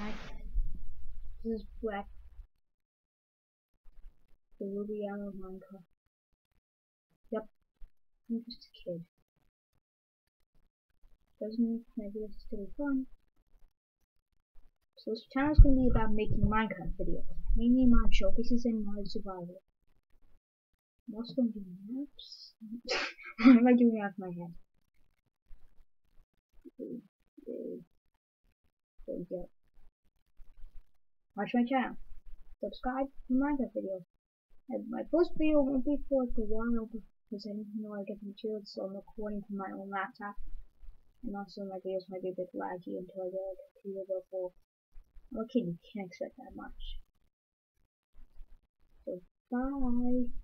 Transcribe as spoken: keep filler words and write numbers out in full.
Hi, this is Brett, the Ruby Arrow Minecraft. Yep, I'm just a kid. Doesn't maybe this is still fun. So this channel is going to be about making Minecraft videos, mainly my showcases and my survival. I'm also going to do maps. What am I doing out of my head? There we go. Watch my channel. Subscribe for Minecraft videos. And my first video won't be for like a while because I don't know I get the materials, so I'm recording from my own laptop. And also my videos might be a bit laggy until I get a computer before. Okay, you can't expect that much. So bye.